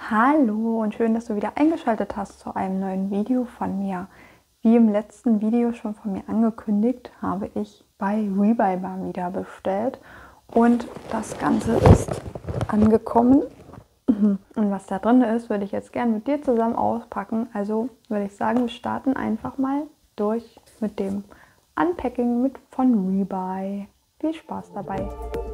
Hallo und schön, dass du wieder eingeschaltet hast zu einem neuen Video von mir. Wie im letzten Video schon von mir angekündigt, habe ich bei Rebuy wieder bestellt und das Ganze ist angekommen. Und was da drin ist, würde ich jetzt gerne mit dir zusammen auspacken. Also würde ich sagen, wir starten einfach mal durch mit dem Unpacking von Rebuy. Viel Spaß dabei!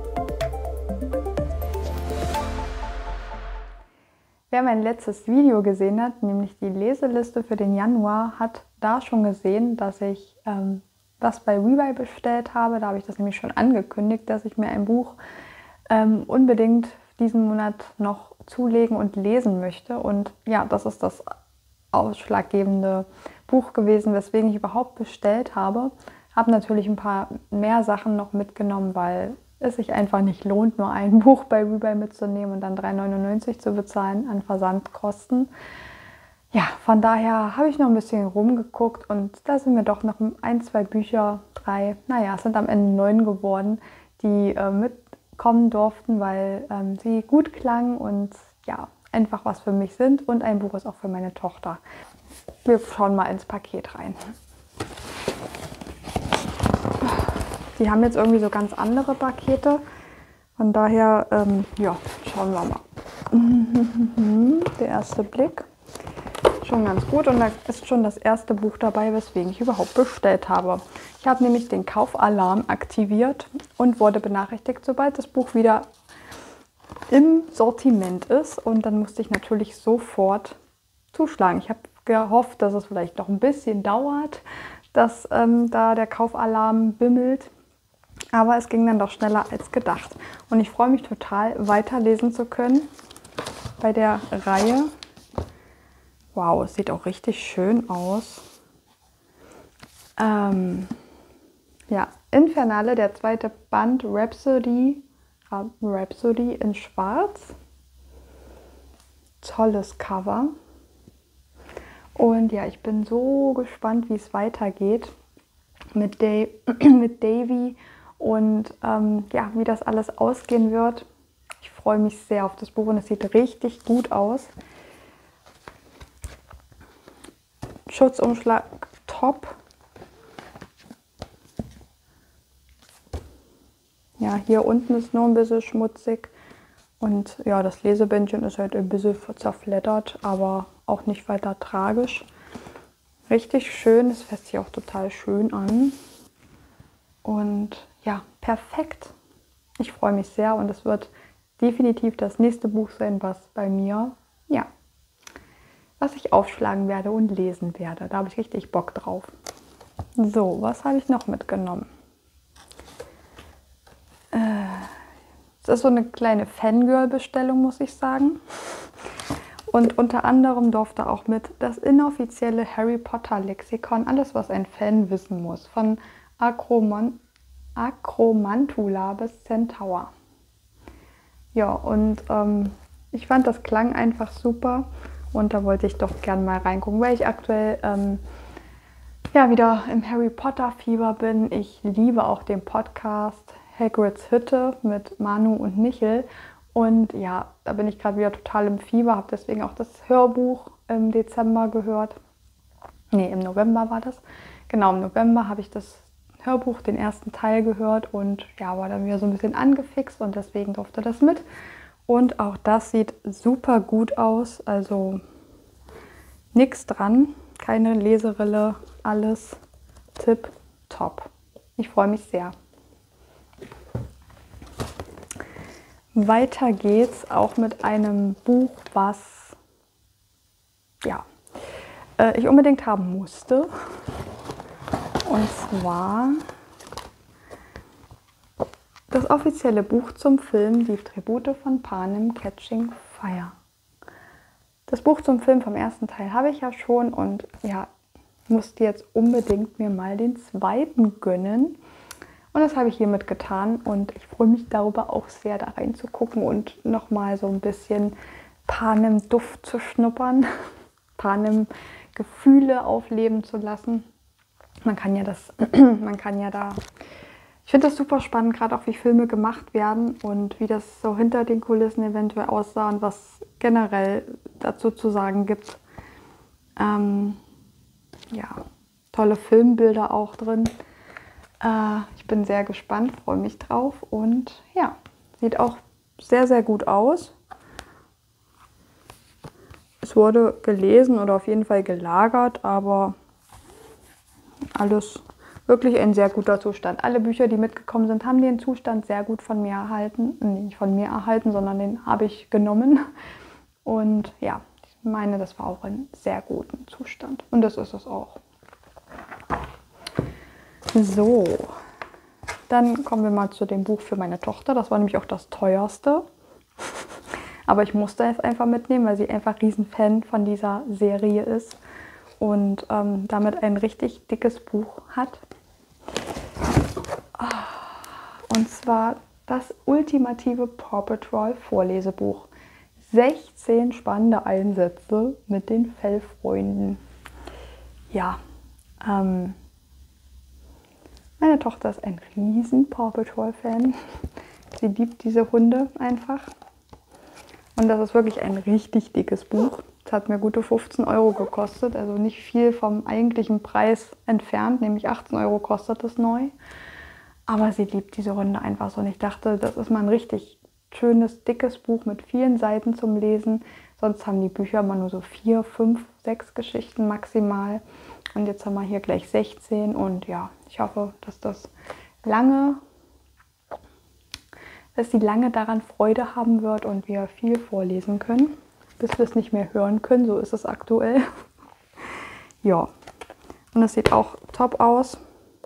Wer mein letztes Video gesehen hat, nämlich die Leseliste für den Januar, hat da schon gesehen, dass ich was bei Rebuy bestellt habe. Da habe ich das nämlich schon angekündigt, dass ich mir ein Buch unbedingt diesen Monat noch zulegen und lesen möchte. Und ja, das ist das ausschlaggebende Buch gewesen, weswegen ich überhaupt bestellt habe. Habe natürlich ein paar mehr Sachen noch mitgenommen, weil es sich einfach nicht lohnt, nur ein Buch bei Rebuy mitzunehmen und dann 3,99 € zu bezahlen an Versandkosten. Ja, von daher habe ich noch ein bisschen rumgeguckt und da sind mir doch noch ein, zwei Bücher, drei, naja, es sind am Ende 9 geworden, die mitkommen durften, weil sie gut klangen und ja, einfach was für mich sind, und ein Buch ist auch für meine Tochter. Wir schauen mal ins Paket rein. Die haben jetzt irgendwie so ganz andere Pakete. Von daher, ja, schauen wir mal. Der erste Blick. Schon ganz gut, und da ist schon das erste Buch dabei, weswegen ich überhaupt bestellt habe. Ich habe nämlich den Kaufalarm aktiviert und wurde benachrichtigt, sobald das Buch wieder im Sortiment ist. Und dann musste ich natürlich sofort zuschlagen. Ich habe gehofft, dass es vielleicht noch ein bisschen dauert, dass da der Kaufalarm bimmelt. Aber es ging dann doch schneller als gedacht. Und ich freue mich total, weiterlesen zu können bei der Reihe. Wow, es sieht auch richtig schön aus. Ja, Infernale, der zweite Band, Rhapsody in Schwarz. Tolles Cover. Und ja, ich bin so gespannt, wie es weitergeht mit Davy. Und ja, wie das alles ausgehen wird. Ich freue mich sehr auf das Buch und es sieht richtig gut aus. Schutzumschlag top. Ja, hier unten ist nur ein bisschen schmutzig. Und ja, das Lesebändchen ist halt ein bisschen zerfleddert, aber auch nicht weiter tragisch. Richtig schön, es fässt sich auch total schön an. Und ja, perfekt. Ich freue mich sehr und es wird definitiv das nächste Buch sein, was bei mir, ja, was ich aufschlagen werde und lesen werde. Da habe ich richtig Bock drauf. So, was habe ich noch mitgenommen? Das ist so eine kleine Fangirl-Bestellung, muss ich sagen. Und unter anderem durfte auch mit das inoffizielle Harry Potter Lexikon, alles was ein Fan wissen muss, von Akromantula bis Centaur. Ja, und ich fand, das klang einfach super und da wollte ich doch gern mal reingucken, weil ich aktuell ja, wieder im Harry Potter Fieber bin. Ich liebe auch den Podcast Hagrids Hütte mit Manu und Michel und ja, da bin ich gerade wieder total im Fieber, habe deswegen auch das Hörbuch im Dezember gehört. Nee, im November war das. Genau, im November habe ich das Hörbuch, den ersten Teil gehört und ja, war dann wieder so ein bisschen angefixt und deswegen durfte das mit. Und auch das sieht super gut aus, also nichts dran, keine Leserille, alles tipptopp. Ich freue mich sehr. Weiter geht's auch mit einem Buch, was ja, ich unbedingt haben musste. Und zwar das offizielle Buch zum Film Die Tribute von Panem Catching Fire. Das Buch zum Film vom ersten Teil habe ich ja schon und ja, musste jetzt unbedingt mir mal den zweiten gönnen. Und das habe ich hiermit getan und ich freue mich darüber auch sehr, da reinzugucken und nochmal so ein bisschen Panem-Duft zu schnuppern, Panem-Gefühle aufleben zu lassen. Man kann ja da Ich finde das super spannend, gerade auch wie Filme gemacht werden und wie das so hinter den Kulissen eventuell aussah und was generell dazu zu sagen gibt. Ja, tolle Filmbilder auch drin. Ich bin sehr gespannt, freue mich drauf und ja, sieht auch sehr, sehr gut aus. Es wurde gelesen oder auf jeden Fall gelagert, aber alles wirklich in sehr guter Zustand. Alle Bücher, die mitgekommen sind, haben den Zustand sehr gut von mir erhalten. Nicht von mir erhalten, sondern den habe ich genommen. Und ja, ich meine, das war auch in sehr gutem Zustand. Und das ist es auch. So, dann kommen wir mal zu dem Buch für meine Tochter. Das war nämlich auch das teuerste. Aber ich musste es einfach mitnehmen, weil sie einfach Riesenfan von dieser Serie ist. Und damit ein richtig dickes Buch hat. Und zwar das ultimative Paw Patrol Vorlesebuch. 16 spannende Einsätze mit den Fellfreunden. Ja, meine Tochter ist ein riesen Paw Patrol Fan. Sie liebt diese Hunde einfach. Und das ist wirklich ein richtig dickes Buch. Es hat mir gute 15 € gekostet, also nicht viel vom eigentlichen Preis entfernt, nämlich 18 € kostet es neu. Aber sie liebt diese Hunde einfach so und ich dachte, das ist mal ein richtig schönes, dickes Buch mit vielen Seiten zum Lesen. Sonst haben die Bücher immer nur so 4, 5, 6 Geschichten maximal. Und jetzt haben wir hier gleich 16 und ja, ich hoffe, dass sie lange daran Freude haben wird und wir viel vorlesen können, bis wir es nicht mehr hören können. So ist es aktuell. Ja, und es sieht auch top aus.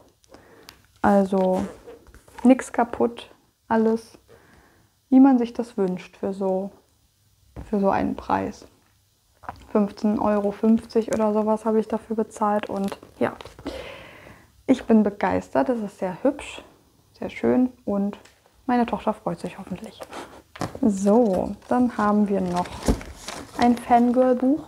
Also nichts kaputt, alles wie man sich das wünscht für so einen Preis. 15,50 € oder sowas habe ich dafür bezahlt und ja, ich bin begeistert. Es ist sehr hübsch, sehr schön und meine Tochter freut sich hoffentlich. So, dann haben wir noch ein Fangirl-Buch.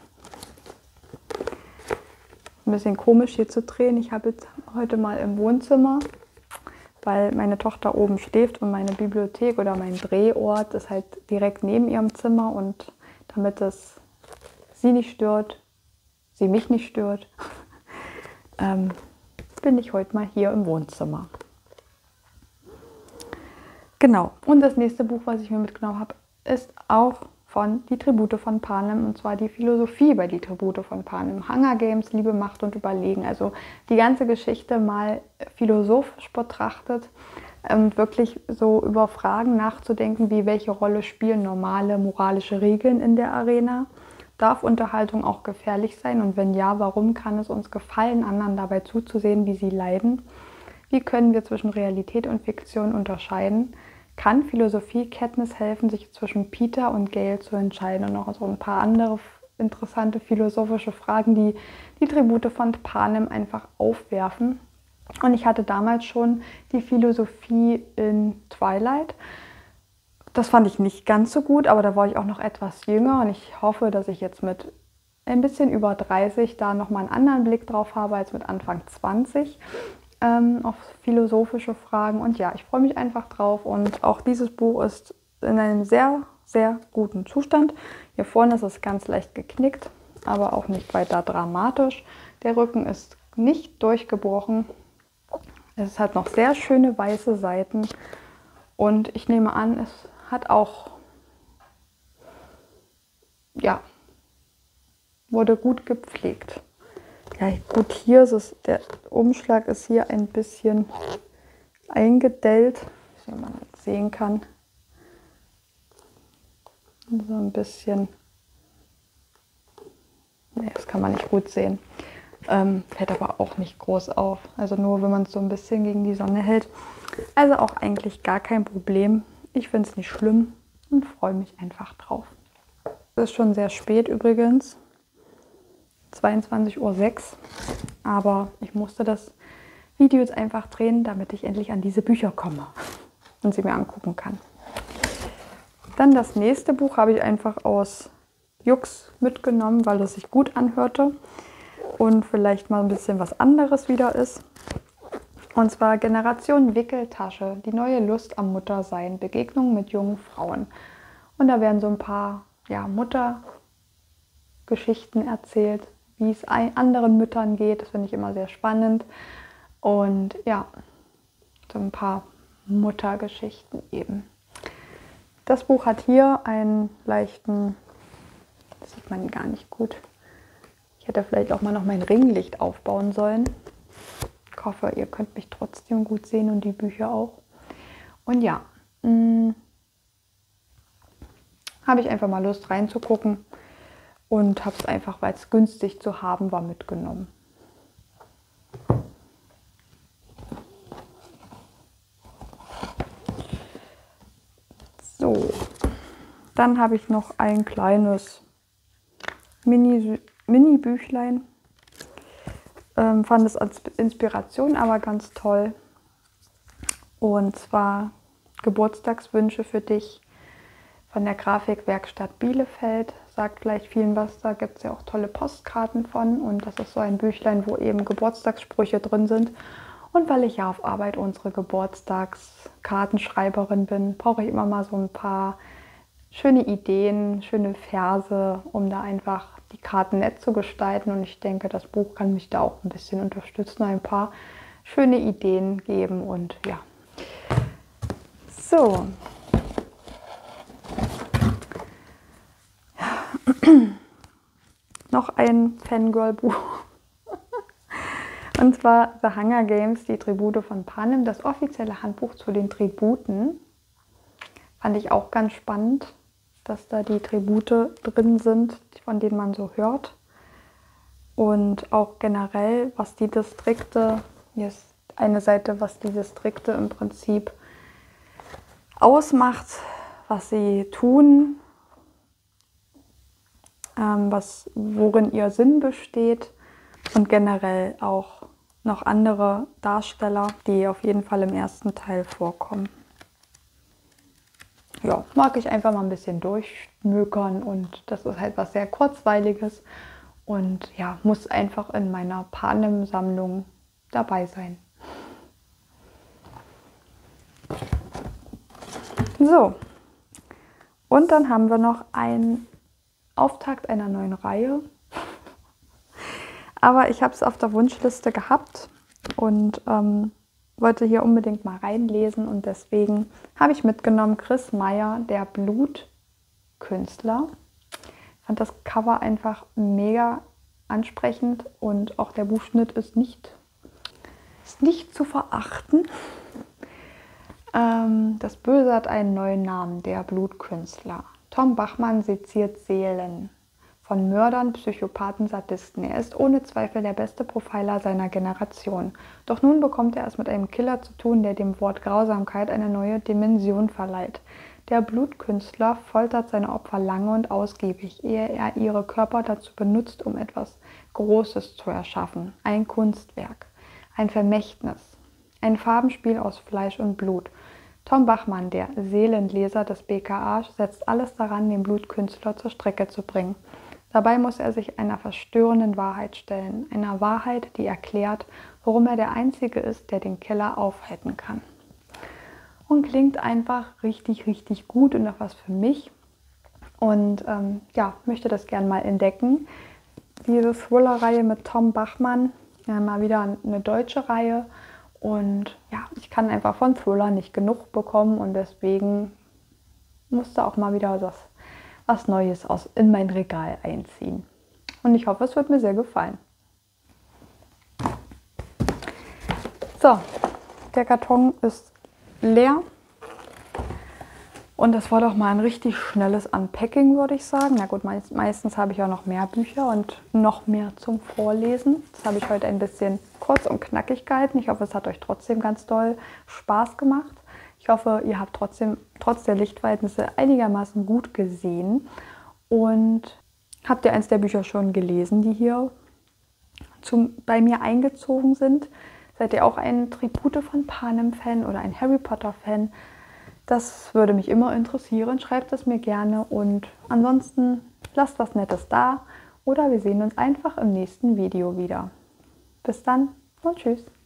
Ein bisschen komisch hier zu drehen. Ich habe jetzt heute mal im Wohnzimmer, weil meine Tochter oben schläft und meine Bibliothek oder mein Drehort ist halt direkt neben ihrem Zimmer und damit es sie nicht stört, sie mich nicht stört, bin ich heute mal hier im Wohnzimmer. Genau, und das nächste Buch, was ich mir mitgenommen habe, ist auch von Die Tribute von Panem, und zwar die Philosophie bei Die Tribute von Panem. Hunger Games, Liebe, Macht und Überlegen. Also die ganze Geschichte mal philosophisch betrachtet und wirklich so über Fragen nachzudenken, wie welche Rolle spielen normale moralische Regeln in der Arena. Darf Unterhaltung auch gefährlich sein? Und wenn ja, warum kann es uns gefallen, anderen dabei zuzusehen, wie sie leiden? Wie können wir zwischen Realität und Fiktion unterscheiden? Kann Philosophie Katniss helfen, sich zwischen Peter und Gale zu entscheiden? Und noch so ein paar andere interessante philosophische Fragen, die die Tribute von Panem einfach aufwerfen. Und ich hatte damals schon die Philosophie in Twilight. Das fand ich nicht ganz so gut, aber da war ich auch noch etwas jünger und ich hoffe, dass ich jetzt mit ein bisschen über 30 da nochmal einen anderen Blick drauf habe als mit Anfang 20 auf philosophische Fragen. Und ja, ich freue mich einfach drauf und auch dieses Buch ist in einem sehr, sehr guten Zustand. Hier vorne ist es ganz leicht geknickt, aber auch nicht weiter dramatisch. Der Rücken ist nicht durchgebrochen. Es hat noch sehr schöne weiße Seiten und ich nehme an, es hat auch, ja, wurde gut gepflegt. Ja, gut, hier ist es, der Umschlag ist hier ein bisschen eingedellt, wie man das sehen kann. So ein bisschen, nee, das kann man nicht gut sehen. Fällt aber auch nicht groß auf, also nur wenn man es so ein bisschen gegen die Sonne hält. Also auch eigentlich gar kein Problem. Ich finde es nicht schlimm und freue mich einfach drauf. Es ist schon sehr spät übrigens, 22:06 Uhr, aber ich musste das Video jetzt einfach drehen, damit ich endlich an diese Bücher komme und sie mir angucken kann. Dann das nächste Buch habe ich einfach aus Jux mitgenommen, weil es sich gut anhörte und vielleicht mal ein bisschen was anderes wieder ist. Und zwar Generation Wickeltasche, die neue Lust am Muttersein, Begegnungen mit jungen Frauen. Und da werden so ein paar Muttergeschichten erzählt, wie es anderen Müttern geht. Das finde ich immer sehr spannend. Und ja, so ein paar Muttergeschichten eben. Das Buch hat hier einen leichten, das sieht man gar nicht gut. Ich hätte vielleicht auch mal noch mein Ringlicht aufbauen sollen. Ich hoffe, ihr könnt mich trotzdem gut sehen und die Bücher auch. Und ja, habe ich einfach mal Lust reinzugucken und habe es einfach, weil es günstig zu haben war, mitgenommen. So, dann habe ich noch ein kleines Mini-Büchlein. Fand es als Inspiration aber ganz toll. Und zwar Geburtstagswünsche für dich von der Grafikwerkstatt Bielefeld. Sagt vielleicht vielen was, da gibt es ja auch tolle Postkarten von. Und das ist so ein Büchlein, wo eben Geburtstagssprüche drin sind. Und weil ich ja auf Arbeit unsere Geburtstagskartenschreiberin bin, brauche ich immer mal so ein paar schöne Ideen, schöne Verse, um da einfach die Karten nett zu gestalten. Und ich denke, das Buch kann mich da auch ein bisschen unterstützen, ein paar schöne Ideen geben. Und ja, so. Noch ein Fangirl-Buch. Und zwar The Hunger Games, die Tribute von Panem, das offizielle Handbuch zu den Tributen. Fand ich auch ganz spannend, dass da die Tribute drin sind, von denen man so hört. Und auch generell, was die Distrikte, hier ist eine Seite, was die Distrikte im Prinzip ausmacht, was sie tun, worin ihr Sinn besteht und generell auch noch andere Darsteller, die auf jeden Fall im ersten Teil vorkommen. Ja, mag ich einfach mal ein bisschen durchschmökern und das ist halt was sehr Kurzweiliges und ja, muss einfach in meiner Panem-Sammlung dabei sein. So, und dann haben wir noch einen Auftakt einer neuen Reihe. Aber ich habe es auf der Wunschliste gehabt und wollte hier unbedingt mal reinlesen und deswegen habe ich mitgenommen Chris Meyer, der Blutkünstler. Ich fand das Cover einfach mega ansprechend und auch der Buchschnitt ist nicht zu verachten. Das Böse hat einen neuen Namen, der Blutkünstler. Tom Bachmann seziert Seelen von Mördern, Psychopathen, Sadisten. Er ist ohne Zweifel der beste Profiler seiner Generation. Doch nun bekommt er es mit einem Killer zu tun, der dem Wort Grausamkeit eine neue Dimension verleiht. Der Blutkünstler foltert seine Opfer lange und ausgiebig, ehe er ihre Körper dazu benutzt, um etwas Großes zu erschaffen. Ein Kunstwerk, ein Vermächtnis, ein Farbenspiel aus Fleisch und Blut. Tom Bachmann, der Seelenleser des BKA, setzt alles daran, den Blutkünstler zur Strecke zu bringen. Dabei muss er sich einer verstörenden Wahrheit stellen, einer Wahrheit, die erklärt, warum er der Einzige ist, der den Killer aufhalten kann. Und klingt einfach richtig, richtig gut und auch was für mich. Und ja, möchte das gerne mal entdecken. Diese Thriller-Reihe mit Tom Bachmann, mal wieder eine deutsche Reihe. Und ja, ich kann einfach von Thriller nicht genug bekommen und deswegen musste auch mal wieder was Neues in mein Regal einziehen. Und ich hoffe, es wird mir sehr gefallen. So, der Karton ist leer. Und das war doch mal ein richtig schnelles Unpacking, würde ich sagen. Na gut, meistens habe ich auch noch mehr Bücher und noch mehr zum Vorlesen. Das habe ich heute ein bisschen kurz und knackig gehalten. Ich hoffe, es hat euch trotzdem ganz doll Spaß gemacht. Ich hoffe, ihr habt trotzdem trotz der Lichtverhältnisse einigermaßen gut gesehen. Und habt ihr eins der Bücher schon gelesen, die hier bei mir eingezogen sind? Seid ihr auch ein Tribute von Panem-Fan oder ein Harry Potter-Fan? Das würde mich immer interessieren. Schreibt es mir gerne und ansonsten lasst was Nettes da oder wir sehen uns einfach im nächsten Video wieder. Bis dann und tschüss.